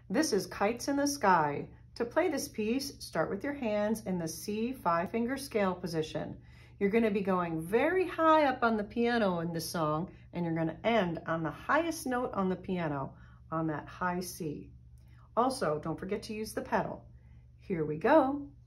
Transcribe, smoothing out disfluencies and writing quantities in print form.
This is Kites in the Sky. To play this piece, start with your hands in the C 5-finger scale position. You're going to be going very high up on the piano in this song, and you're going to end on the highest note on the piano, on that high C. Also, don't forget to use the pedal. Here we go.